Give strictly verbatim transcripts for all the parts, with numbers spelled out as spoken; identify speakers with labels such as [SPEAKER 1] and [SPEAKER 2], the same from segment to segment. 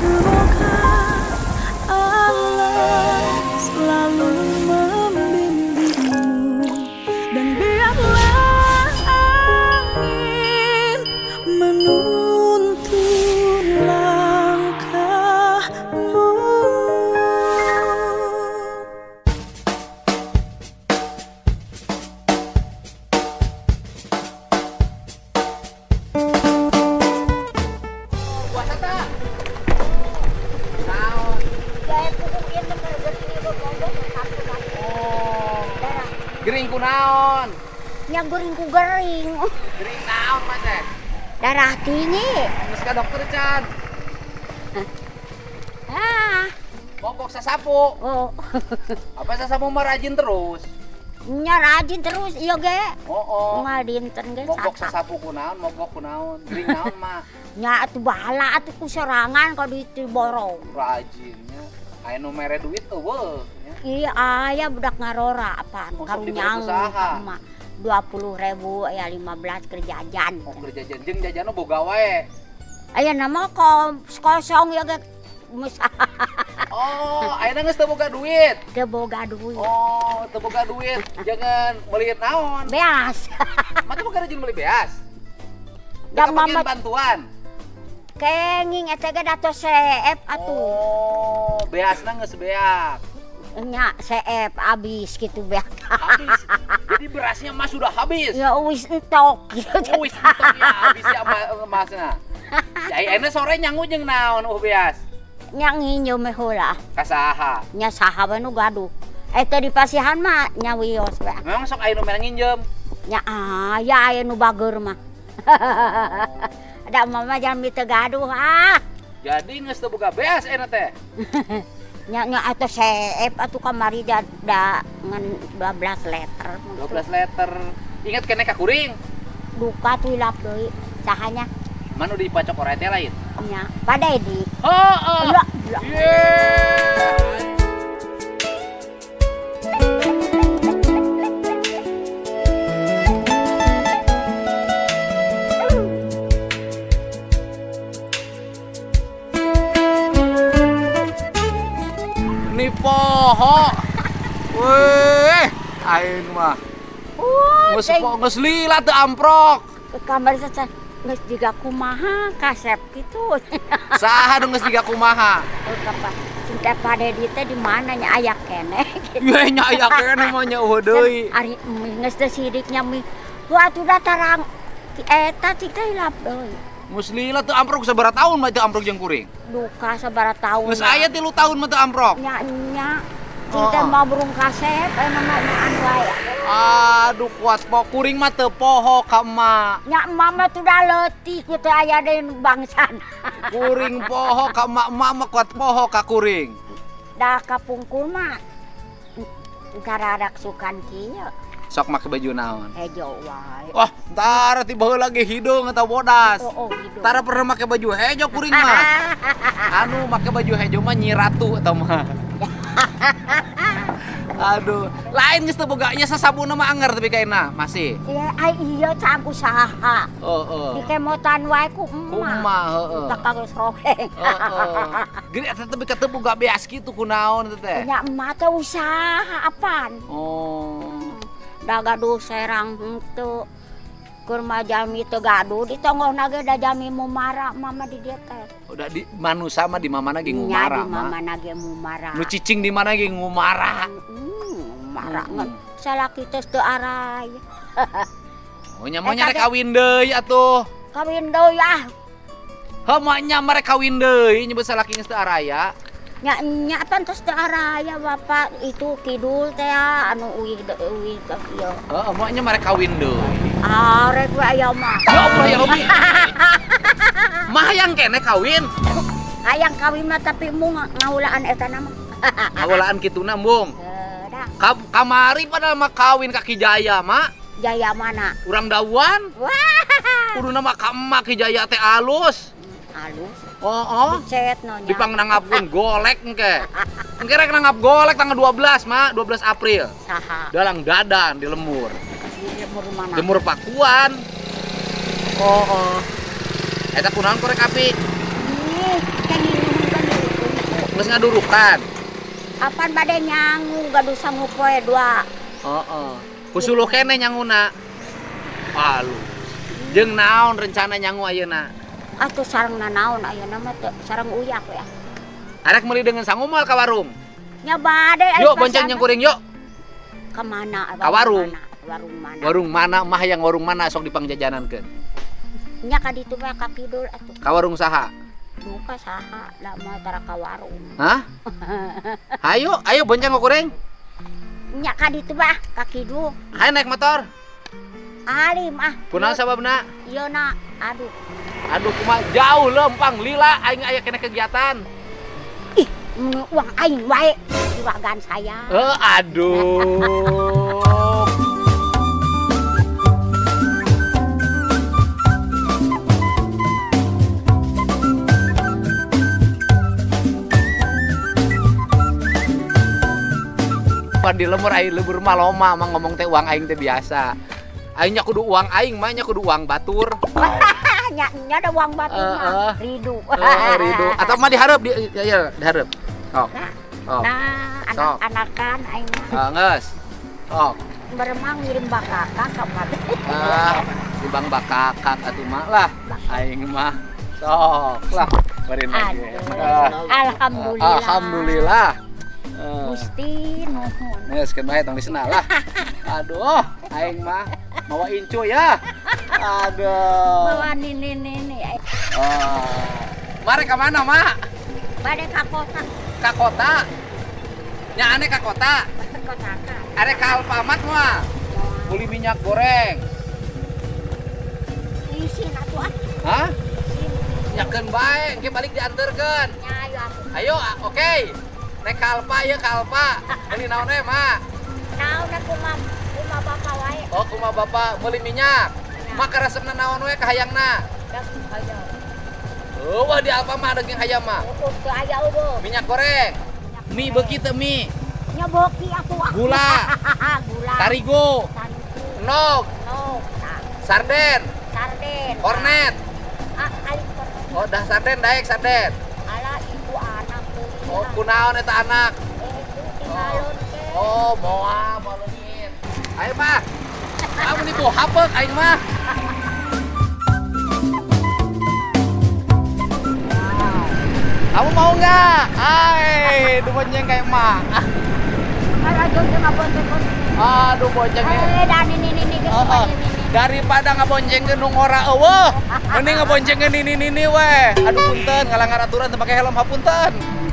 [SPEAKER 1] Semoga Allah selalu membimbingmu dan biarlah angin menuntun langkahmu.
[SPEAKER 2] Puasa tak? Naon?
[SPEAKER 3] Gaya pukul ini bergering itu bombong satu satu.
[SPEAKER 2] Oh.
[SPEAKER 3] Darah.
[SPEAKER 2] Gering kunaon?
[SPEAKER 3] Yang gering ku gering.
[SPEAKER 2] Gering naon Mas eh?
[SPEAKER 3] Darah tinggi.
[SPEAKER 2] Geus ka dokter Can.
[SPEAKER 3] Ah.
[SPEAKER 2] Mogok sasapu.
[SPEAKER 3] Oh.
[SPEAKER 2] Apa sasapu mah rajin terus?
[SPEAKER 3] Nya rajin terus iya ge.
[SPEAKER 2] Oh oh.
[SPEAKER 3] Ngal dinten ge
[SPEAKER 2] Mogok
[SPEAKER 3] sasa.
[SPEAKER 2] sasapu kunaon, mogok kunaon. Gering naon mah?
[SPEAKER 3] Nya atuh bahala atuh ku serangan ka di borong.
[SPEAKER 2] Rajinnya. Aya nu mere duit eueuh nya.
[SPEAKER 3] Iya aya budak ngarora apaan
[SPEAKER 2] Masuk
[SPEAKER 3] karunyang
[SPEAKER 2] di usaha.
[SPEAKER 3] emak dua puluh ribu ya lima belas kerja jajan.
[SPEAKER 2] Oh kerja jajan jeung jajanna boga wae.
[SPEAKER 3] Aya nama kom kosong ya ge mus
[SPEAKER 2] Oh, ayeuna geus teu boga duit.
[SPEAKER 3] teu boga duit.
[SPEAKER 2] Oh, teu boga duit. Jangan beli naon.
[SPEAKER 3] Beas.
[SPEAKER 2] Mah teu boga rajin beli beas.
[SPEAKER 3] Da
[SPEAKER 2] Da
[SPEAKER 3] mama
[SPEAKER 2] bantuan.
[SPEAKER 3] kenging eta ge dato seep atuh.
[SPEAKER 2] Oh, beasna geus beak.
[SPEAKER 3] Nya seep abis gitu beak.
[SPEAKER 2] Habis. Jadi berasnya mah sudah habis.
[SPEAKER 3] Ya wis entok gitu.
[SPEAKER 2] Oh, wis entok ya habis ya emasna. Ya ayeuna sore nyangu jeung naon uh beas.
[SPEAKER 3] Nya nginjem meh heula.
[SPEAKER 2] Ka saha?
[SPEAKER 3] Nya saha we nu gaduh. Eta di pasihan mah nya wios we.
[SPEAKER 2] Memang sok aya nu mere nginjem.
[SPEAKER 3] Nya aya aya nu bageur mah. Ada mama jangan teu gaduh ah.
[SPEAKER 2] Jadi geus teu boga beas eta teh.
[SPEAKER 3] Nya nya atuh seep atuh kamari da, da ngan dua belas liter.
[SPEAKER 2] dua belas liter. Ingat kene ka kuring.
[SPEAKER 3] Duka tuh hilap deui. Sahanya
[SPEAKER 2] Manu dipacok orek teh lain.
[SPEAKER 3] nya pada di.
[SPEAKER 2] Heeh.
[SPEAKER 3] Ya, ya.
[SPEAKER 2] Yeay. Ini poho. Weh, aing mah.
[SPEAKER 3] Uh,
[SPEAKER 2] Geus po geus lila teu amprok.
[SPEAKER 3] ke kamar saja geus jiga kumaha kasep kitu.
[SPEAKER 2] Saha nu geus jiga kumaha?
[SPEAKER 3] Oh, kapa cinta pada di teh di mana nya aya keneh gitu.
[SPEAKER 2] Ye nya aya kene mah nya eueuh deui.
[SPEAKER 3] Ari mie geus teu sidiknya mie. Wah atuh da tarang eta ti teh hilap deui.
[SPEAKER 2] Geus lila teu amprok sabaraha taun mah teu amprok jeung kuring.
[SPEAKER 3] Duka sabaraha taun.
[SPEAKER 2] Geus aya tilu taun mah teu amprok.
[SPEAKER 3] nya nya cinta mah burung kasep aya mah anu wae.
[SPEAKER 2] Aduh kuat po kuring mah teu poho ka emak.
[SPEAKER 3] Nya mama tuh dah letih ku teh aya deui bangsan.
[SPEAKER 2] Kuring poho ka emak, emak mah kuat poho ka kuring.
[SPEAKER 3] Da kapungkur mah karadak sukan kieu.
[SPEAKER 2] Sok make baju naon?
[SPEAKER 3] Hejo wae.
[SPEAKER 2] Wah, entar tiba heula lagi hidung atau bodas.
[SPEAKER 3] Oh, oh gitu.
[SPEAKER 2] Tara pernah make baju hejo kuring mah. Anu make baju hejo mah Nyi Ratu eta mah. Aduh, lain geus teu boga nya sasabuna mah anger tapi kaina masih.
[SPEAKER 3] Iya, ai iya can usaha.
[SPEAKER 2] Heeh.
[SPEAKER 3] Di kemotan wae ku emak.
[SPEAKER 2] Kumaha heeh.
[SPEAKER 3] Tak kagak rogeng.
[SPEAKER 2] Heeh. Gini eta teh teu boga beas kitu kunaon eta teh.
[SPEAKER 3] Nya emak teh usaha apaan?
[SPEAKER 2] Oh.
[SPEAKER 3] Da gaduh serang henteu. Keur mah jami teu gaduh di tonggona ge da jami mumara mama di dieu teh.
[SPEAKER 2] Udah di manusa mah di mamana ge
[SPEAKER 3] Nya
[SPEAKER 2] ngumara
[SPEAKER 3] di
[SPEAKER 2] mah.
[SPEAKER 3] mamana ge mumara.
[SPEAKER 2] Nu cicing di mana ge ngumara.
[SPEAKER 3] Hmm, marah
[SPEAKER 2] Hmm.
[SPEAKER 3] ngan salaki teh teu aray.
[SPEAKER 2] Oh nya mah
[SPEAKER 3] Eta
[SPEAKER 2] rek
[SPEAKER 3] teh-
[SPEAKER 2] kawin deui atuh.
[SPEAKER 3] Kawin deui ah.
[SPEAKER 2] Heuh mah nya mah rek kawin deui nyebut salaki geus teu araya.
[SPEAKER 3] Nya nya pantes teu araya bapak itu kidul teh anu uih uih teh ieu.
[SPEAKER 2] Heeh mah nya mah rek kawin deui.
[SPEAKER 3] Arek we aya mah.
[SPEAKER 2] Ya Allah ya Rabbi. Mah yang kene kawin.
[SPEAKER 3] Hayang kawin mah tapi mung ngaulaan eta nama.
[SPEAKER 2] Ngawulaan kitu nambung.
[SPEAKER 3] Eh, dah.
[SPEAKER 2] Ka kamari padahal mah kawin ka Ki Jaya mah.
[SPEAKER 3] Jaya mana?
[SPEAKER 2] Urang dawan.
[SPEAKER 3] Wah.
[SPEAKER 2] Kuduna mah ka emak Ki Jaya teh alus.
[SPEAKER 3] Halus.
[SPEAKER 2] Oh, oh.
[SPEAKER 3] Cet no nya.
[SPEAKER 2] Dipangnangapkeun golek engke. Engke rek nangap golek tanggal dua belas mah, dua belas April.
[SPEAKER 3] Saha?
[SPEAKER 2] Dalang dadan di lemur.
[SPEAKER 3] Di lemur mana?
[SPEAKER 2] Lemur pakuan. Oh, oh. Eta kunaon korek api?
[SPEAKER 3] Ih, kan ini kan
[SPEAKER 2] Geus ngadurukan.
[SPEAKER 3] Apan bade nyangu gaduh sanggup poe dua.
[SPEAKER 2] Heeh. Kusuluh kene nyanguna. Alu. Jeung naon rencana nyangu ayeuna?
[SPEAKER 3] Atuh sareng nanaon ayeuna mah teu sareng uyak ya.
[SPEAKER 2] Arek meuli dengan sangu moal ka warung.
[SPEAKER 3] Nya bade
[SPEAKER 2] Yuk bonceng yang kuring yuk.
[SPEAKER 3] Ka mana?
[SPEAKER 2] Ka warung.
[SPEAKER 3] Warung mana?
[SPEAKER 2] Warung mana mah yang warung mana sok dipangjajanankeun.
[SPEAKER 3] Nya ka ditu mah ka kidul atuh.
[SPEAKER 2] Ka warung saha?
[SPEAKER 3] Muka saha da mah tara ka warung.
[SPEAKER 2] Hah? Ayo, ayo bonceng ku kuring.
[SPEAKER 3] Nya ka ditu mah ka kidul.
[SPEAKER 2] Hayu naik motor.
[SPEAKER 3] Alim ah.
[SPEAKER 2] Kunaon sababna?
[SPEAKER 3] Ieu na, aduh.
[SPEAKER 2] Aduh kumaha jauh lempang lila aing aya kena kegiatan.
[SPEAKER 3] Ih, uang aing wae juragan saya.
[SPEAKER 2] Eh, aduh. Di lemur aing lebur maloma mah ngomong teh uang aing teh biasa. Aing nya kudu uang aing mah nya kudu uang batur.
[SPEAKER 3] Nya nya ada uang batur
[SPEAKER 2] Uh,
[SPEAKER 3] mah.
[SPEAKER 2] uh.
[SPEAKER 3] Ridu.
[SPEAKER 2] Heeh, ridu. Atau mah dihareup di ya, ya dihareup. Oh.
[SPEAKER 3] Nah,
[SPEAKER 2] Oh.
[SPEAKER 3] nah
[SPEAKER 2] Sok.
[SPEAKER 3] anak-anakan aing mah
[SPEAKER 2] Ah, geus. Oh.
[SPEAKER 3] beremang ngirim bakaka ka mati.
[SPEAKER 2] Ah, di Bang Bakakak atuh mah lah. Aing mah sok lah bari lagi.
[SPEAKER 3] Aduh. Alhamdulillah.
[SPEAKER 2] Alhamdulillah. Uh.
[SPEAKER 3] Gusti nuhun.
[SPEAKER 2] Geus keun bae tong disena lah. Aduh, aing mah mawa incu ya. Aduh.
[SPEAKER 3] Bawa nini-nini.
[SPEAKER 2] Oh. Mari ke mana, Mak?
[SPEAKER 3] Bade ka kota.
[SPEAKER 2] Ka kota. Nya aneh ka kota.
[SPEAKER 3] Kota ka.
[SPEAKER 2] Are ka Alfamart mah. Beli minyak goreng.
[SPEAKER 3] Isin atuh ah.
[SPEAKER 2] Hah?
[SPEAKER 3] Isin.
[SPEAKER 2] Nyakeun bae, engke balik dianterkeun.
[SPEAKER 3] Nya ayo atuh.
[SPEAKER 2] Ayo, ah, oke. Naik ka Alfa ya ka Alfa. Beli naon we, Mak?
[SPEAKER 3] Naon aku mah kumaha bapak wae.
[SPEAKER 2] Oh, kumaha Bapak beli minyak. Mak karesepna naon we kahayangna?
[SPEAKER 3] Dak ayo.
[SPEAKER 2] Oh, wah di Alfamart ada yang hayam mah.
[SPEAKER 3] Utuh teu aya eueuh.
[SPEAKER 2] Minyak goreng. Mie beuki teu mie.
[SPEAKER 3] Nya boki atuh ah.
[SPEAKER 2] Gula.
[SPEAKER 3] Gula.
[SPEAKER 2] Tarigo.
[SPEAKER 3] Tarigu.
[SPEAKER 2] Nog.
[SPEAKER 3] No. Nah,
[SPEAKER 2] Sarden.
[SPEAKER 3] sarden.
[SPEAKER 2] Kornet.
[SPEAKER 3] Ah, kali kornet.
[SPEAKER 2] Oh, dah sarden daek sarden.
[SPEAKER 3] Ala ibu anak tuh.
[SPEAKER 2] Oh, kunaon eta anak?
[SPEAKER 3] Eh, itu tinggalon ke.
[SPEAKER 2] Oh, moal balungin. Ayo mah. Kamu nih buah hapek aing mah. Kamu mau nggak? Hai, du bonceng kayak emak.
[SPEAKER 3] Kalau jodoh nggak bonceng-bonceng.
[SPEAKER 2] Aduh boncengnya.
[SPEAKER 3] Eh, dan ini ini ini
[SPEAKER 2] Oh, oh. Daripada ngaboncengkeun nu ngora eueuh, mending ngaboncengkeun ini-ini we. Aduh punten, ngalanggar aturan teu make helm hapunten.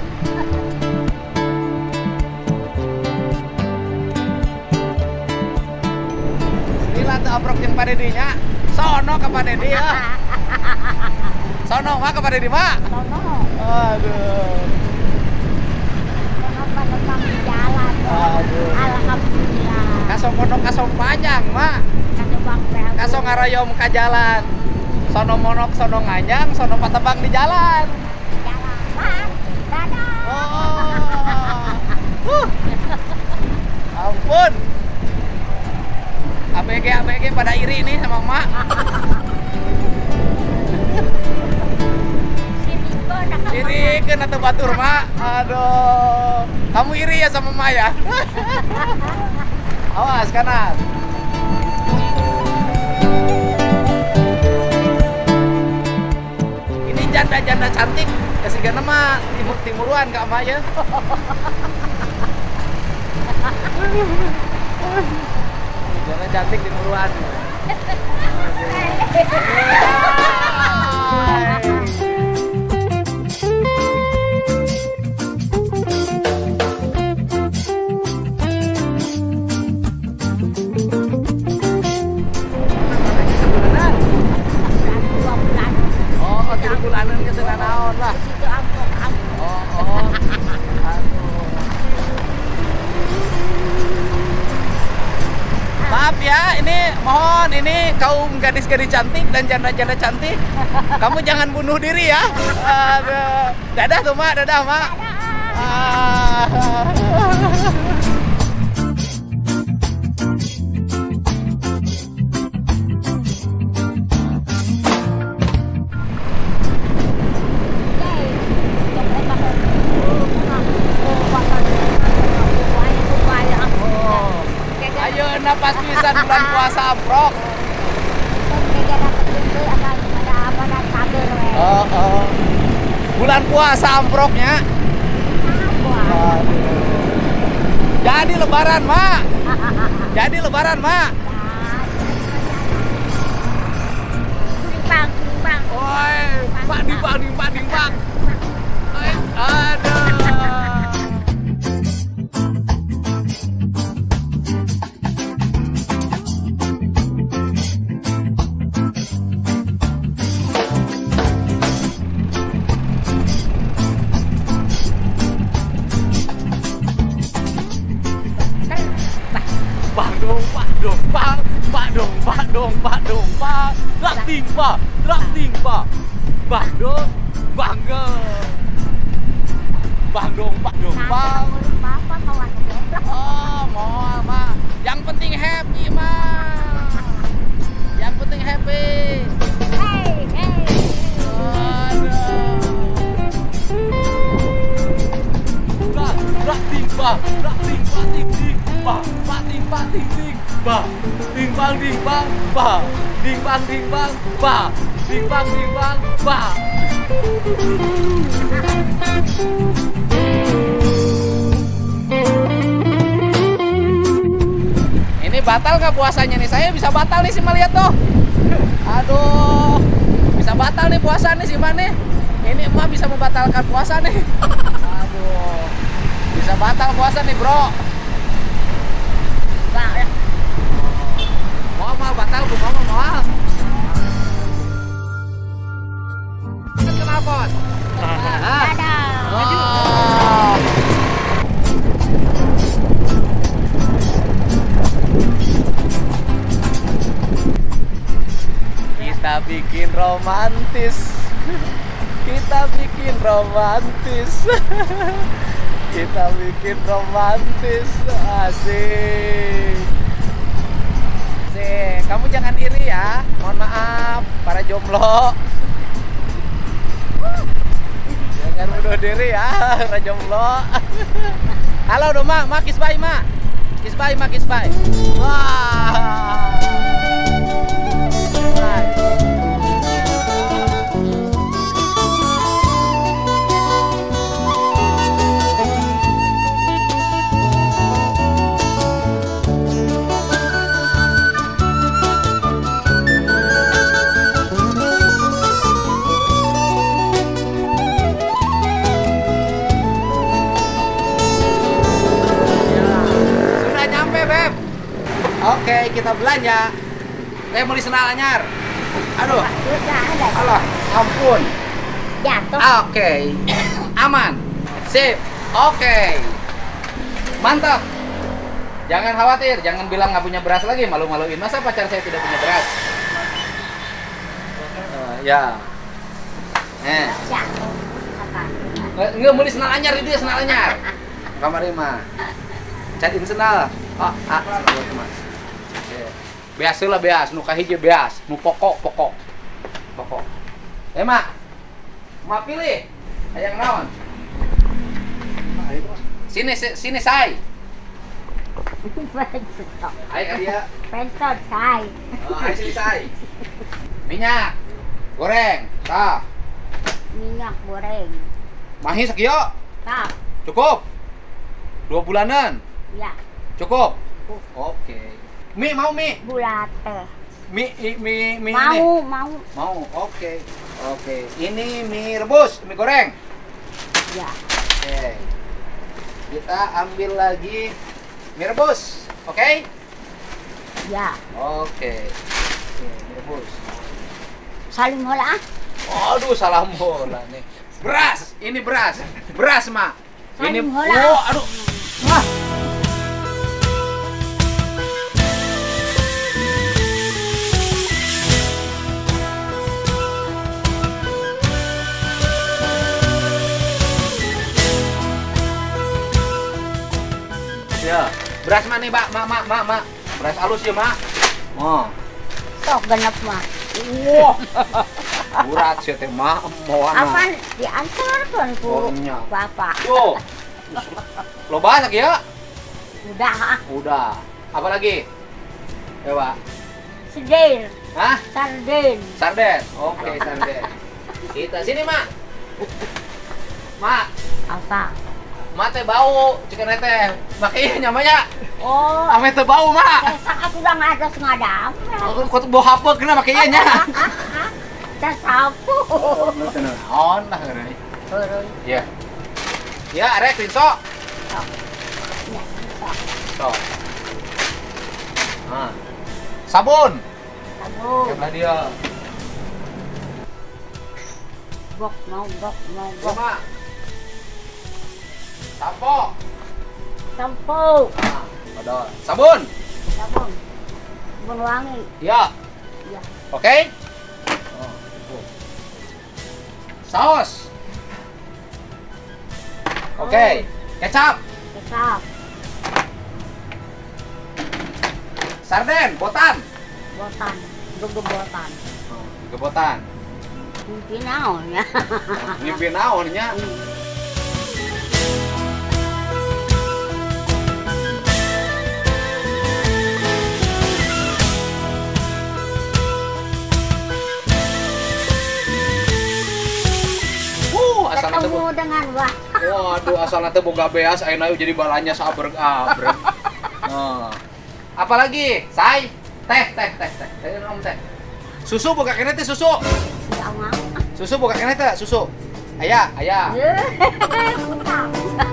[SPEAKER 2] Lila teu aprok jeung Padedi nya. Sono ka Padedi ya. Sono mah ka Padedi mah.
[SPEAKER 3] Sono.
[SPEAKER 2] Aduh.
[SPEAKER 3] Kenapa tetap di jalan?
[SPEAKER 2] Aduh.
[SPEAKER 3] Alhamdulillah.
[SPEAKER 2] Kasong pondok kasong panjang mah.
[SPEAKER 3] Kasih bang Bel.
[SPEAKER 2] Kasong ngarayom ka jalan. Sono monok sono nganyang, sono patebang di jalan.
[SPEAKER 3] Jalan. Bang. Dadah.
[SPEAKER 2] Oh. Uh. Ampun. A B G A B G pada iri nih sama emak.
[SPEAKER 3] Siriko nak.
[SPEAKER 2] Iri kena atuh batur mak. Aduh. Kamu iri ya sama emak ya? Awas kanan. Ini janda-janda cantik. Kesigana mah timur-timuruan Kak emak ya. Janda cantik timuruan. Oh, tiga bulanan ke tengah naon lah.
[SPEAKER 3] Itu ampun ampun.
[SPEAKER 2] Oh, oh. Aduh. Maaf ya, ini mohon ini kaum gadis-gadis cantik dan janda-janda cantik. Kamu jangan bunuh diri ya. Aduh. Dadah tuh, Mak. Dadah, Mak. Ah. urusan bulan puasa amprok. Oh, oh. Bulan puasa amproknya. Aduh. Jadi lebaran, Mak. Jadi lebaran, Mak.
[SPEAKER 3] Bang, bang.
[SPEAKER 2] Oi, Pak Dimbang, Dimbang, Dimbang. Oi, aduh. Pak dong, pak dong, pak, pak dong, pak dong, pak dong, pak, rak timpa, rak timpa, pak dong, bangga, pak dong, pak dong, pak. Oh, mau mak, yang penting happy mak, yang penting happy.
[SPEAKER 3] Hey, hey.
[SPEAKER 2] Aduh. Rak, rak timpa, rak timpa, ting ting. Bah, pak ting pak ting ting, bah, ting bang ting bang, bah, ting bang ting bang, bah, ting bang ting bang, bah. Ini batal nggak puasanya nih? Saya bisa batal nih sih melihat tuh. Aduh, bisa batal nih puasa nih sih nih. Ini emak bisa membatalkan puasa nih. Aduh, bisa batal puasa nih bro. Mau mau batal bu mau mau. Kenapa?
[SPEAKER 3] Dadah.
[SPEAKER 2] Oh. Kita bikin romantis. Kita bikin romantis. Kita bikin romantis. Asik. Asik. Kamu jangan iri ya. Mohon maaf para jomblo. Jangan bunuh diri ya, para jomblo. Halo dong, Mak. Mak kisbai, Mak. Kisbai, Mak kisbai. Wah. Oke, kita belanja. Saya beli sendal anyar. Aduh. Allah, ampun.
[SPEAKER 3] Jatuh.
[SPEAKER 2] Oke. Aman. Sip. Oke. Mantap. Jangan khawatir, jangan bilang nggak punya beras lagi, malu-maluin. Masa pacar saya tidak punya beras? Uh, ya. Eh.
[SPEAKER 3] Jatuh. Apa?
[SPEAKER 2] Nggak beli sendal anyar itu ya, sendal anyar. Kamar lima. Cariin sendal. Oh, ah, sendal teman. Biasa lah beas, nu kahiji beas, nu pokok pokok, pokok. Eh mak, mak pilih, ayang naon? Sini sini say. Ayo dia.
[SPEAKER 3] Pentot say.
[SPEAKER 2] Oh, ayo sini say. Minyak goreng, tah.
[SPEAKER 3] Minyak goreng.
[SPEAKER 2] Mahi sekiyo?
[SPEAKER 3] Tah.
[SPEAKER 2] Cukup. Dua bulanan.
[SPEAKER 3] Ya.
[SPEAKER 2] Cukup. Oke. Mie mau mie?
[SPEAKER 3] Bulat teh.
[SPEAKER 2] Mie mie mie
[SPEAKER 3] mau,
[SPEAKER 2] ini.
[SPEAKER 3] Mau,
[SPEAKER 2] mau. Oke. Oke. Ini mie rebus, mie goreng.
[SPEAKER 3] Ya.
[SPEAKER 2] Oke. Kita ambil lagi mie rebus. Oke?
[SPEAKER 3] Ya.
[SPEAKER 2] Oke. Oke, mie rebus.
[SPEAKER 3] Salim hola.
[SPEAKER 2] Aduh, salam bola nih. Beras, ini beras. Beras, Mak. Ini
[SPEAKER 3] Salim hola.
[SPEAKER 2] oh, aduh. Wah. Ya, beras mana nih, Mbak? Mak, mak, mak, mak. Beras halus ya, Mak. Oh.
[SPEAKER 3] Sok genep mah.
[SPEAKER 2] Wah. Berat sih teh, Mak. Mau
[SPEAKER 3] Apaan diantarkan ku
[SPEAKER 2] Oh, nya.
[SPEAKER 3] Bapak.
[SPEAKER 2] Tuh. Lo bahas lagi ya?
[SPEAKER 3] Udah.
[SPEAKER 2] Udah. Apa lagi? Coba.
[SPEAKER 3] Sedil.
[SPEAKER 2] Hah?
[SPEAKER 3] Sarden.
[SPEAKER 2] Sarden. Oke, sarden. Kita sini, Mak. Mak,
[SPEAKER 3] Apa?
[SPEAKER 2] Mak teh bau, cikan teh. Makanya namanya
[SPEAKER 3] Oh,
[SPEAKER 2] ame teh bau, Mak.
[SPEAKER 3] saya aku udah nggak ada sengadam.
[SPEAKER 2] Aku kok bau hapek kena makanya nya.
[SPEAKER 3] Saya sapu.
[SPEAKER 2] On lah ngeureun.
[SPEAKER 3] Heureuy.
[SPEAKER 2] Iya. Ya, arek Rinso.
[SPEAKER 3] Ya, sok.
[SPEAKER 2] So. Nah. Sabun.
[SPEAKER 3] Sabu.
[SPEAKER 2] Coba dia.
[SPEAKER 3] Bok, mau bok, mau bok.
[SPEAKER 2] Coba. Sampo.
[SPEAKER 3] Sampo.
[SPEAKER 2] Nah, odol. Sabun.
[SPEAKER 3] Sabun. Sabun wangi.
[SPEAKER 2] Ya.
[SPEAKER 3] Ya.
[SPEAKER 2] Oke. Oh, saus. Oke. Kecap.
[SPEAKER 3] Kecap.
[SPEAKER 2] Sarden, botan.
[SPEAKER 3] Botan. Gebotan.
[SPEAKER 2] Gebotan.
[SPEAKER 3] Mungkin naon ya.
[SPEAKER 2] Ngimpi naonnya. Uh, asal nanti
[SPEAKER 3] Ketemu dengan wah.
[SPEAKER 2] waduh, asal nanti boga beas ayeuna jadi balanya sabreg-abreg. Nah. Apalagi? Say, teh, teh, teh, teh. Teh nom teh. Susu boga kene teh susu.
[SPEAKER 3] Jangan.
[SPEAKER 2] Susu boga kene teh susu. Aya, aya.
[SPEAKER 3] Utang.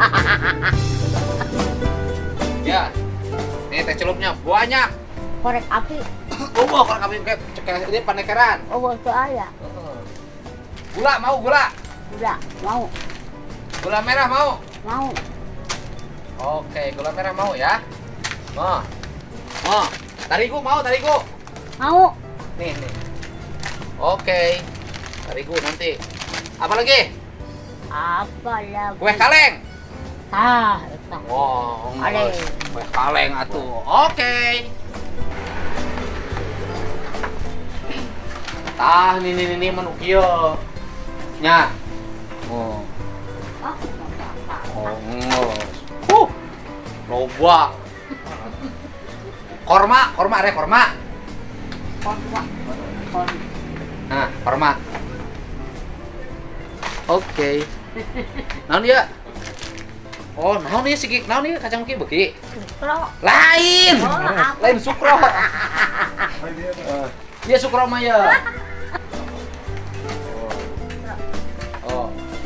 [SPEAKER 2] Ya. Ini teh celupnya banyak.
[SPEAKER 3] Korek api.
[SPEAKER 2] Oh, wah, kalau kami kayak cek ini panekeran.
[SPEAKER 3] Oh, itu aya.
[SPEAKER 2] Gula mau gula?
[SPEAKER 3] Udah, mau.
[SPEAKER 2] Gula merah mau?
[SPEAKER 3] Mau.
[SPEAKER 2] Oke, gula merah mau ya. Mau. Mau. Tarigu mau, tarigu.
[SPEAKER 3] Mau.
[SPEAKER 2] Nih, nih. Oke. Tarigu nanti. Apa lagi?
[SPEAKER 3] Apa lagi?
[SPEAKER 2] Kue kaleng.
[SPEAKER 3] Ah, itu.
[SPEAKER 2] Wow,
[SPEAKER 3] Kaleng.
[SPEAKER 2] kue kaleng atuh. Oke. Tah, nih nih nih menu kieu. Nya. Oh.
[SPEAKER 3] Oh, apa?
[SPEAKER 2] Oh, ngos. Huh. Loba. Korma, korma ada korma.
[SPEAKER 3] Korma. Korma.
[SPEAKER 2] Nah, korma. Oke. Naon dia? Oh, naon ieu sigi? Naon ieu kacang ki beuki?
[SPEAKER 3] Sukro.
[SPEAKER 2] Lain.
[SPEAKER 3] Oh, apa?
[SPEAKER 2] Lain sukro. Iya sukro mah ya. Oh.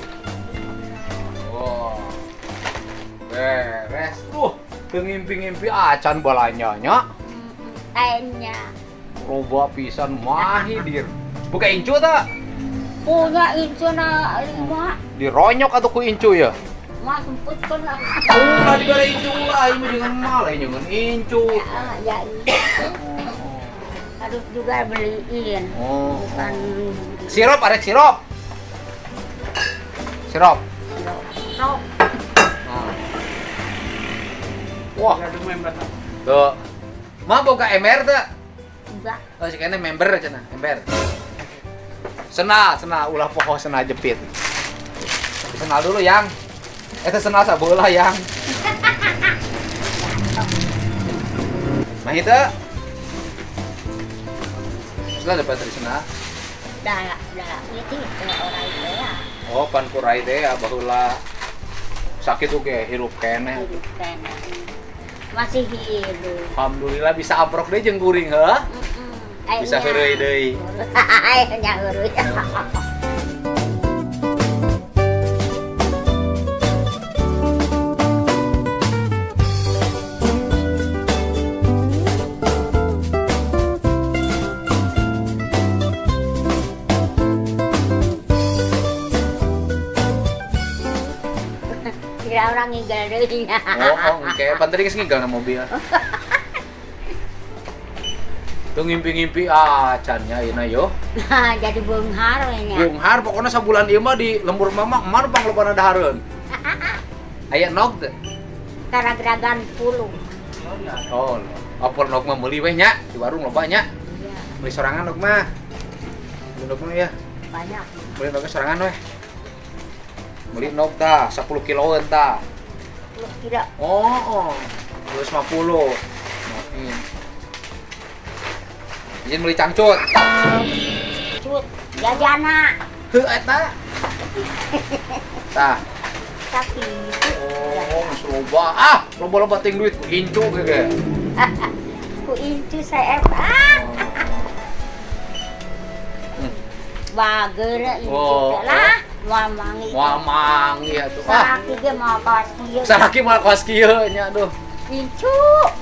[SPEAKER 2] Oh. Beres. Tuh, teu ngimpi-ngimpi acan balanya nya.
[SPEAKER 3] Tehnya.
[SPEAKER 2] Loba pisan mahidir. Buka incu tak?
[SPEAKER 3] Punya itu na lima.
[SPEAKER 2] Dironyok atau ku incu ya?
[SPEAKER 3] Mas semput kan lah.
[SPEAKER 2] Oh, nggak diberi incu lah, ini jangan malah, jangan incu.
[SPEAKER 3] Ah, ya itu. Harus juga beliin.
[SPEAKER 2] Oh.
[SPEAKER 3] Bukan
[SPEAKER 2] Sirup, ada sirup. Sirup.
[SPEAKER 3] Sok.
[SPEAKER 2] Nah. Wah. Tuh. Mah boga ember tuh.
[SPEAKER 3] Enggak.
[SPEAKER 2] Oh, si kene member cenah, ember. Sena, sena ulah poho sena jepit. Senal dulu yang. Eta senal sabeula yang. Mah itu. Sudah dapat dari sana.
[SPEAKER 3] Dah, dah. Itu orang itu ya.
[SPEAKER 2] Oh, pan kurai teh baheula sakit oge hirup keneh.
[SPEAKER 3] Hidup kena. Masih hidup.
[SPEAKER 2] Alhamdulillah bisa aprok deui jeung kuring heuh.
[SPEAKER 3] Mm-mm.
[SPEAKER 2] Bisa
[SPEAKER 3] Akhirnya.
[SPEAKER 2] heureuy deui.
[SPEAKER 3] Akhirnya heureuy. Kira orang nginggal deui nya.
[SPEAKER 2] Oh, oh, oke. Pan tadi geus nginggal na mobil. Tuh ngimpi-ngimpi acannya ayeuna yo.
[SPEAKER 3] Nah, jadi beunghar we nya.
[SPEAKER 2] Beunghar pokoknya sabulan ieu mah di lembur mama emar pang lobana dahareun. Aya nog teh.
[SPEAKER 3] Karageragan puluh.
[SPEAKER 2] Oh, opor nog mah meuli we nya di warung loba nya.
[SPEAKER 3] Iya,
[SPEAKER 2] Beli sorangan nog mah. Beli nog mah ya.
[SPEAKER 3] banyak.
[SPEAKER 2] Beli nog sorangan we. Beli nog tah sepuluh kiloan tah.
[SPEAKER 3] Lu kira
[SPEAKER 2] Oh, oh. dua ratus lima puluh. Makin. Izin beli cangcut.
[SPEAKER 3] Cut, jajana.
[SPEAKER 2] Heuh eta. Tah.
[SPEAKER 3] Tapi
[SPEAKER 2] Oh, geus loba. Ah, loba-loba ting duit incu ge.
[SPEAKER 3] ku incu saya ah. Bager incu
[SPEAKER 2] Oh,
[SPEAKER 3] lah. Wamangi.
[SPEAKER 2] Wah mangi atuh. Ah,
[SPEAKER 3] Saraki ge mau kawas kieu.
[SPEAKER 2] saraki mah kos kieu nya aduh.
[SPEAKER 3] Incu.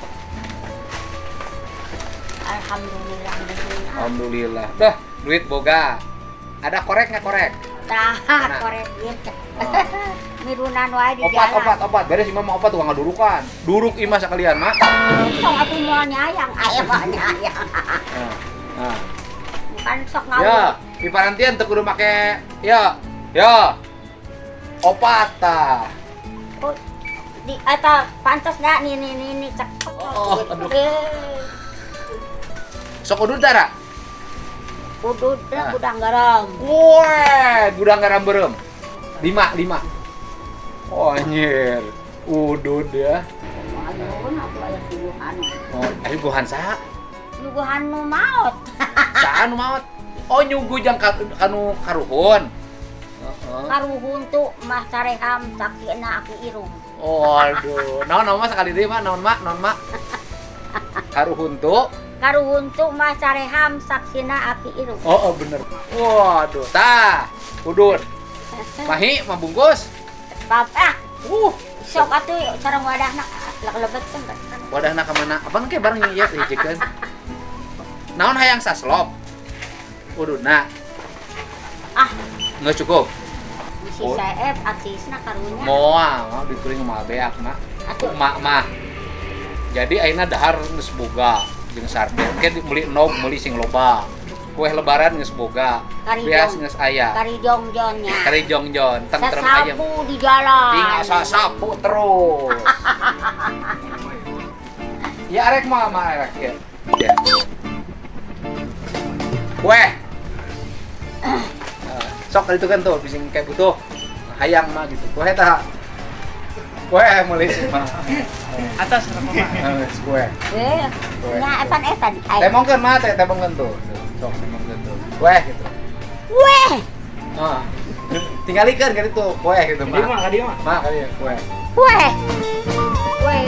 [SPEAKER 3] Alhamdulillah.
[SPEAKER 2] Alhamdulillah. Dah, duit boga. Ada korek nggak korek?
[SPEAKER 3] Tah,
[SPEAKER 2] Mana?
[SPEAKER 3] korek ieu.
[SPEAKER 2] Oh.
[SPEAKER 3] Mirunan wae di
[SPEAKER 2] Opat,
[SPEAKER 3] jalan.
[SPEAKER 2] opat, opat. Beres imah mah opat tukang ngadurukan. Duruk imah sekalian mah.
[SPEAKER 3] Sok atuh moal nyayang, aya mah nyayang.
[SPEAKER 2] Nah, nah.
[SPEAKER 3] Bukan sok
[SPEAKER 2] Ya,
[SPEAKER 3] ngawur.
[SPEAKER 2] di parantian teu kudu make ya. Ya. Opat tah.
[SPEAKER 3] Oh, di eta pantes dah nih nih nih nih cek.
[SPEAKER 2] Oh, aduh.
[SPEAKER 3] Eh,
[SPEAKER 2] Sok udud dara.
[SPEAKER 3] Udud
[SPEAKER 2] Ah.
[SPEAKER 3] udang garam.
[SPEAKER 2] Weh, gudang garam berem. Lima, lima. Oh, anjir. Udud ya.
[SPEAKER 3] Ayun aku aya suguhan.
[SPEAKER 2] Oh, ayo gohan saha?
[SPEAKER 3] Suguhan nu maot.
[SPEAKER 2] Saha nu maot? Oh, nyugu jang ka- kanu karuhun. Heeh.
[SPEAKER 3] Karuhun tu mah careham sakina aki irung.
[SPEAKER 2] Oh, aduh. Naon naon mah sekali deui mah, naon mah, naon mah. Karuhun tuh.
[SPEAKER 3] Karuhun tu mah careham saksina aki irung.
[SPEAKER 2] Oh, oh bener. Waduh, tah. Udud. Mahi, mah bungkus.
[SPEAKER 3] Papa,
[SPEAKER 2] Uh,
[SPEAKER 3] sok atuh sareng wadahna lak lebetkeun kan.
[SPEAKER 2] wadahna ka mana? Apaan ke bareng ieu hijikeun? Naon hayang saslop? Ududna.
[SPEAKER 3] Ah,
[SPEAKER 2] Nggak cukup.
[SPEAKER 3] bisi
[SPEAKER 2] Oh.
[SPEAKER 3] saeb atisna karunya.
[SPEAKER 2] Moal, mau dituring moal beak mah.
[SPEAKER 3] Atuh.
[SPEAKER 2] Mak mah. Jadi ayeuna dahar geus boga jeung sarden. Ke meuli enog meuli sing loba. Kue lebaran geus boga.
[SPEAKER 3] Karijong.
[SPEAKER 2] Beas geus aya.
[SPEAKER 3] Kari jongjonnya.
[SPEAKER 2] Kari jongjon, tentrem ayam.
[SPEAKER 3] Sasapu di jalan.
[SPEAKER 2] Tinggal sasapu terus. Ya arek mah mah arek ya. Ya. Kue. Eh, Sok itu kan tuh bising kayak butuh hayang mah gitu. Kue tah. Kue meuli sih mah.
[SPEAKER 4] Atas apa mah?
[SPEAKER 2] Eh, Kue.
[SPEAKER 3] Eh, nya etan etan.
[SPEAKER 2] Temongkeun mah teh temongkeun tuh. Sok temongkeun tuh. Kue gitu.
[SPEAKER 3] Weh.
[SPEAKER 2] Ah. Tinggalikeun kan itu kue gitu
[SPEAKER 4] Dia mah,
[SPEAKER 2] mah.
[SPEAKER 4] ka dia mah.
[SPEAKER 2] Mah kali ya kue.
[SPEAKER 3] Weh. Weh.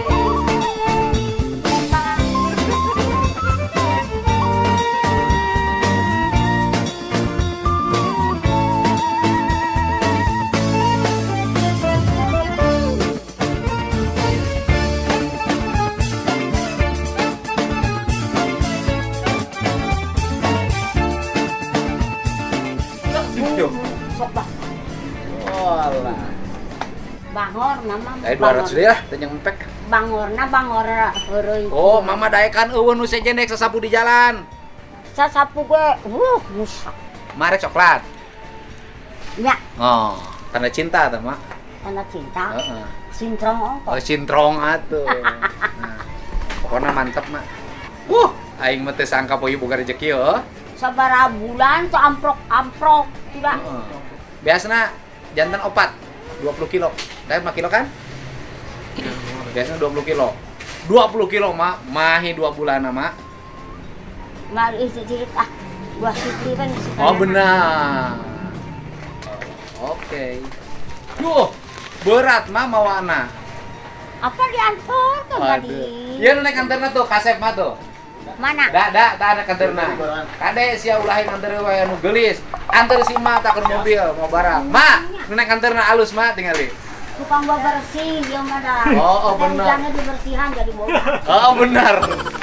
[SPEAKER 2] Yuk.
[SPEAKER 3] Sok bah.
[SPEAKER 2] Walah.
[SPEAKER 3] Bangor nama.
[SPEAKER 2] Dari dua ratus deui lah, teh nyempek.
[SPEAKER 3] Bangorna bangor heureuy.
[SPEAKER 2] Oh, mama daekan eueun nu sejenek sasapu di jalan.
[SPEAKER 3] Sasapu gue, wuh, musak.
[SPEAKER 2] Mare coklat.
[SPEAKER 3] Nya,
[SPEAKER 2] Oh, tanda cinta tah, Mak.
[SPEAKER 3] tanda cinta.
[SPEAKER 2] Heeh.
[SPEAKER 3] Sintrong
[SPEAKER 2] Oh,
[SPEAKER 3] ongkos.
[SPEAKER 2] cintrong atuh. Nah, pokoknya mantep, Mak. Wuh, aing mah teu sangka poe boga rezeki heuh.
[SPEAKER 3] Sabaraha bulan tuh amprok-amprok. Tidak.
[SPEAKER 2] Heeh. Biasana jantan opat dua puluh kilo. Teh lima kilo kan? Biasanya dua puluh kilo. dua puluh kilo, Mak. Mahi dua bulan, Mak.
[SPEAKER 3] Mari isi cirit ah. Buah sitri kan isi
[SPEAKER 2] Oh
[SPEAKER 3] kanan.
[SPEAKER 2] benar. Oh, Oke. Duh, berat mah mawana.
[SPEAKER 3] Apa diantar kan tadi?
[SPEAKER 2] Iya nu naik kantorna tuh, kasep mah tuh.
[SPEAKER 3] Mana?
[SPEAKER 2] Da da da ada kantorna. Kade sia ulah nganter we nu geulis. Anter si mah tak ke mobil mau barang. Ma, nu naik kantorna alus mah tinggali.
[SPEAKER 3] Tukang bawa bersih ya mana?
[SPEAKER 2] Oh, oh, benar.
[SPEAKER 3] Hujannya dibersihan jadi bola.
[SPEAKER 2] Oh benar.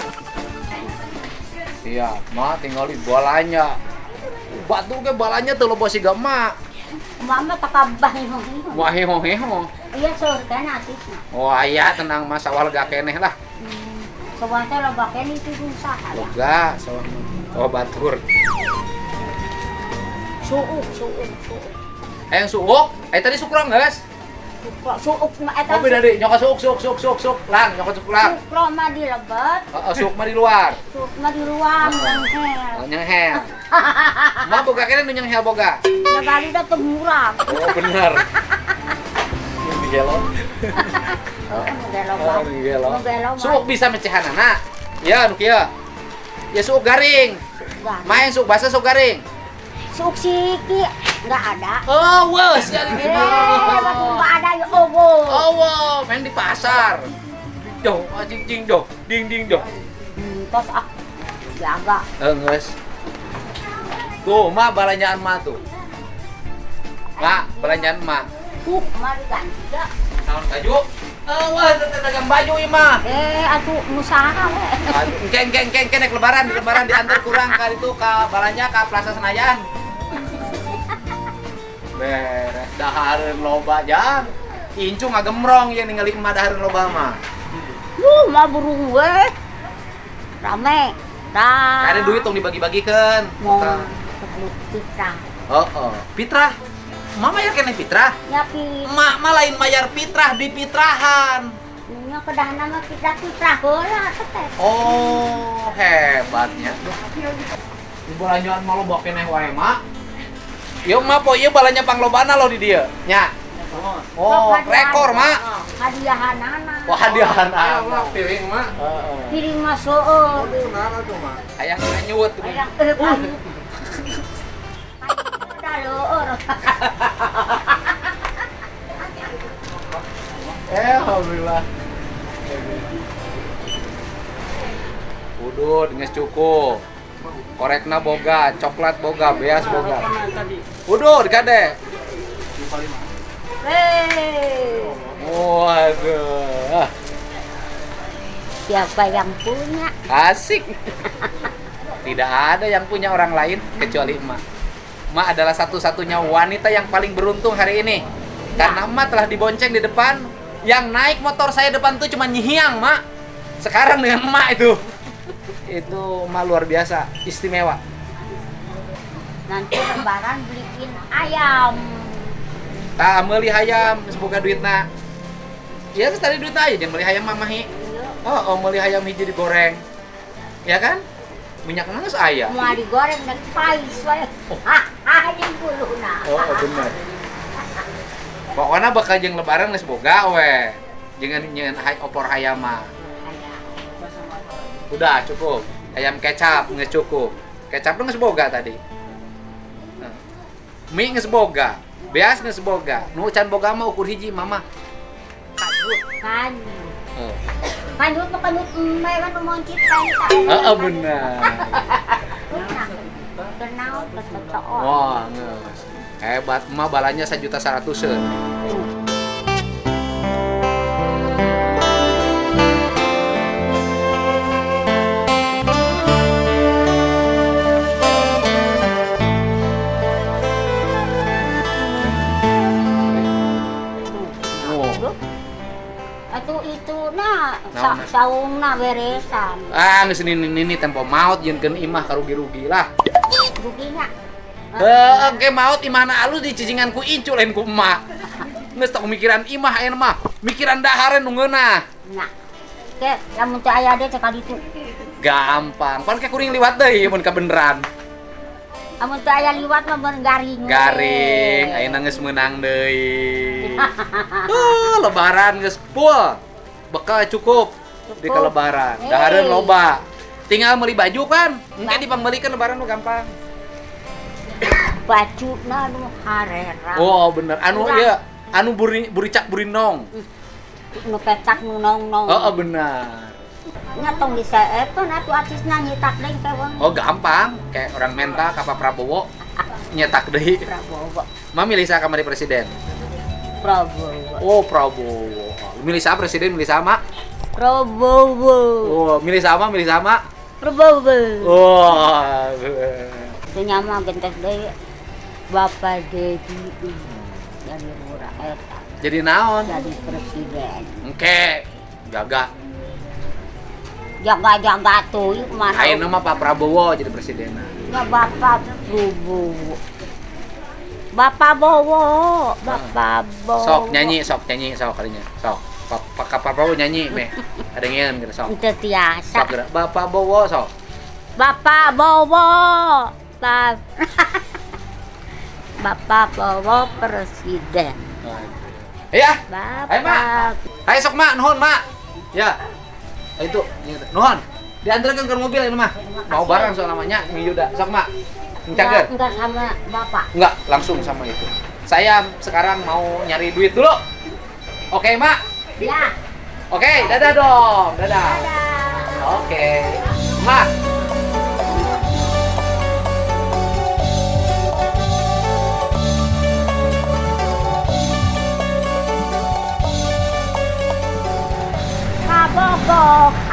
[SPEAKER 2] Iya, mah tinggali balanya. Batu ke balanya tuh loba siga mah.
[SPEAKER 3] Mama tak kabah nih.
[SPEAKER 2] Wah heho heho.
[SPEAKER 3] Iya surga atisna.
[SPEAKER 2] Oh aya tenang mah sawal gak keneh lah.
[SPEAKER 3] Soalnya teh loba kene itu susah ya.
[SPEAKER 2] Boga sawal mah. Oh batur.
[SPEAKER 3] Suuk, suuk, suuk.
[SPEAKER 2] Ayang suuk, ay tadi sukrong guys.
[SPEAKER 3] Suuk mah eta.
[SPEAKER 2] Oh beda deh, nyoka suuk suuk suuk suuk suuk lang, nyoka suuk lang.
[SPEAKER 3] Suuk mah di lebet,
[SPEAKER 2] Oh, oh, suuk mah di luar.
[SPEAKER 3] suuk mah di ruang dan hel.
[SPEAKER 2] Oh, nyenghel. Mah boga kene nu nyenghel boga.
[SPEAKER 3] Ya kali dah teu murah.
[SPEAKER 2] Oh bener. Ini gelo.
[SPEAKER 3] Oh, nu gelo
[SPEAKER 2] Oh, ini gelo.
[SPEAKER 3] Nu gelo mah.
[SPEAKER 2] Suuk bisa mecahanana. Ya, nu kieu. Ya suuk garing.
[SPEAKER 3] Garing.
[SPEAKER 2] Main suuk bahasa suuk garing.
[SPEAKER 3] Suuk siki nggak ada.
[SPEAKER 2] Oh, wes ya
[SPEAKER 3] Eh,
[SPEAKER 2] gitu.
[SPEAKER 3] nggak ada ya obo.
[SPEAKER 2] Oh, wow, main di pasar. Doh, anjing jing doh, ding ding doh.
[SPEAKER 3] Hmm, terus ah, jaga.
[SPEAKER 2] Eh, nges. Tuh, mak belanjaan mak tuh. Mak, belanjaan mak.
[SPEAKER 3] Tuh, mari ganti ya.
[SPEAKER 2] Tahun baju. Eh, wah, dagang baju ieu mah.
[SPEAKER 3] Eh, atuh usaha we.
[SPEAKER 2] Aduh, keng keng keng keng naik lebaran, di lebaran diantar kurang kali itu ke balanya ke Plaza Senayan. Beres, dahareun loba jang. Incu ngagemrong yang ningali emak dahareun loba mah.
[SPEAKER 3] Yuh, mah burung we. Rame. Dah.
[SPEAKER 2] Ada duit tong dibagi-bagikeun.
[SPEAKER 3] Mau sebut kita.
[SPEAKER 2] Oh, oh. Fitrah. Mama ya kene fitrah.
[SPEAKER 3] Ya pi.
[SPEAKER 2] Emak mah lain mayar fitrah di fitrahan.
[SPEAKER 3] Nya kedah nama kita kita heula teh.
[SPEAKER 2] Oh, hebatnya. Di belanjaan malu bawa keneh wae, Mak. Ieu mah po ieu balanya panglobana lo di dieu. Nya. Oh, rekor, Mak.
[SPEAKER 3] Hadiahanana.
[SPEAKER 2] Oh, hadiahan
[SPEAKER 4] Ayo,
[SPEAKER 2] Mak.
[SPEAKER 4] piring, Mak.
[SPEAKER 2] Heeh.
[SPEAKER 3] Piring mah seueur.
[SPEAKER 4] Kunaon atuh, Mak?
[SPEAKER 2] Hayang nyuwut.
[SPEAKER 3] Hayang eh payu. Dah leueur.
[SPEAKER 2] Eh, alhamdulillah. Udud geus cukup. Korekna boga, coklat boga, beas boga. Udud gade.
[SPEAKER 3] Hei.
[SPEAKER 2] Waduh.
[SPEAKER 3] Siapa yang punya?
[SPEAKER 2] Asik. Tidak ada yang punya orang lain kecuali emak. Emak adalah satu-satunya wanita yang paling beruntung hari ini. Karena emak telah dibonceng di depan. Yang naik motor saya depan tuh cuma nyihiang, Mak. Sekarang dengan emak itu. Itu emak luar biasa, istimewa.
[SPEAKER 3] Nanti lebaran beliin ayam.
[SPEAKER 2] Tah meuli hayam, geus boga duitna. Ya geus tadi duitna aja jangan meuli hayam mah hi. Oh, oh meuli hayam hiji digoreng. Ya kan? Minyakna geus aya.
[SPEAKER 3] Mau digoreng dan pais wae. Hah, hah jeung kuluna.
[SPEAKER 2] Oh, oh bener. Pokoknya bakal jeung lebaran geus boga we. Jangan nyeun hay opor hayam mah. Udah cukup. Ayam kecap geus cukup. Kecap geus boga tadi. Nah. Mie geus boga. Beas geus boga. Nu can boga mah ukur hiji mama.
[SPEAKER 3] Kadut kan.
[SPEAKER 2] Heeh.
[SPEAKER 3] Kadut mah kadut embe kan moncit kan.
[SPEAKER 2] Heeh bener.
[SPEAKER 3] Kenal kesecoon.
[SPEAKER 2] Wah, geus. Hebat mah balanya sejuta saratuseun.
[SPEAKER 3] Atuh itu nah
[SPEAKER 2] Naon,
[SPEAKER 3] sa saungna beresan.
[SPEAKER 2] Ah, geus nini-nini tempo maot yeunkeun imah karugi-rugi lah.
[SPEAKER 3] Ruginya.
[SPEAKER 2] Heeh, ke maot imana alus dicicingan ku incu lain ku emak. Geus teu mikiran imah aya mah, mikiran dahareun nu ngeunah.
[SPEAKER 3] Nah. Ke lamun teu aya teh cek ditu.
[SPEAKER 2] Gampang, pan ke kuring liwat deui mun kabeneran.
[SPEAKER 3] Amun teu aya liwat mah beun garing.
[SPEAKER 2] Garing, ayeuna geus meunang deui. Tuh, lebaran geus full. Bekal cukup di
[SPEAKER 3] Cukup.
[SPEAKER 2] lebaran.
[SPEAKER 3] Hey.
[SPEAKER 2] Dahareun loba. Tinggal meuli baju kan? Engke dipambelikeun lebaran mah gampang.
[SPEAKER 3] Bajuna nu harera.
[SPEAKER 2] Oh, bener. Anu
[SPEAKER 3] Urang.
[SPEAKER 2] ieu, anu buri buricak burinong.
[SPEAKER 3] Nu pecak nu nong-nong.
[SPEAKER 2] Oh, oh benar.
[SPEAKER 3] Nya tong diseepeun atuh acisna nyitak deui ke wong.
[SPEAKER 2] Oh, gampang. Kayak orang mental ka Pak Prabowo nyetak deui.
[SPEAKER 3] Prabowo.
[SPEAKER 2] Mah milih sa kamari presiden.
[SPEAKER 3] Prabowo.
[SPEAKER 2] Oh, Prabowo. Milih sa presiden, milih sama.
[SPEAKER 3] Prabowo.
[SPEAKER 2] Oh, milih sama, milih sama.
[SPEAKER 3] Prabowo.
[SPEAKER 2] Oh.
[SPEAKER 3] Teu nyama gentes deui. Bapak Dedi jadi lurah eta
[SPEAKER 2] Jadi naon?
[SPEAKER 3] jadi presiden.
[SPEAKER 2] Engke. Jaga.
[SPEAKER 3] Jaga-jaga tuh ieu kumaha.
[SPEAKER 2] Ayeuna mah Pak Prabowo jadi presiden.
[SPEAKER 3] Ya Bapak Prabowo. Bapak Bowo, Bapak Bowo.
[SPEAKER 2] Sok nyanyi, sok nyanyi, sok kalinya. Sok. Pak Pak Prabowo nyanyi meh. Ada ngeun gitu sok.
[SPEAKER 3] Teu tiasa.
[SPEAKER 2] Sok geura. Bapak Bowo sok.
[SPEAKER 3] Bapak Bowo. Bap- Bapak Bowo presiden.
[SPEAKER 2] Ya.
[SPEAKER 3] Bapak.
[SPEAKER 2] Ayo, Mak. Ayo sok mak, nuhun mak. Ya. Ayo itu, nuhun. Diantarkan ke mobil ini mah. Mau barang soal namanya Mi Yuda. Sok mak.
[SPEAKER 3] Enggak,
[SPEAKER 2] Mencager.
[SPEAKER 3] enggak sama bapak.
[SPEAKER 2] Enggak, langsung sama itu. Saya sekarang mau nyari duit dulu. Oke, Mak.
[SPEAKER 3] Ya.
[SPEAKER 2] Oke, dadah dong. Dadah.
[SPEAKER 3] Dadah.
[SPEAKER 2] Oke. Mak.
[SPEAKER 3] Kabogok.